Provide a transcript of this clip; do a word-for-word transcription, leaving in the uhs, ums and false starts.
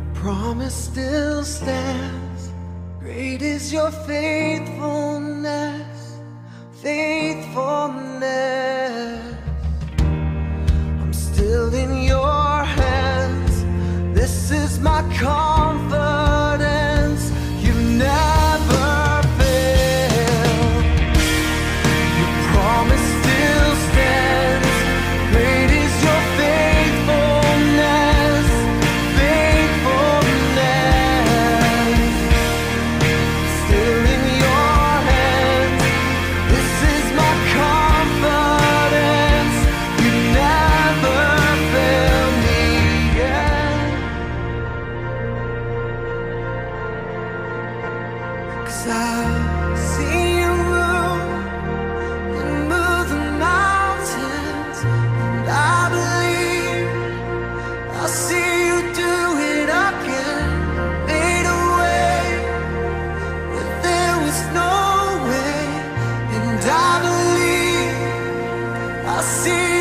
Promise still stands. Great is your faithfulness, faithfulness. I'm still in your hands. This is my confidence. You never fail. Your promise still stands. Great is your faithfulness, faithfulness. Still in your hands. This is my confidence. You never fail me yet. 'Cause I've seen you move and move the mountains, and I believe I'll see you do it again. Made a way where there was no way, and I believe I'll see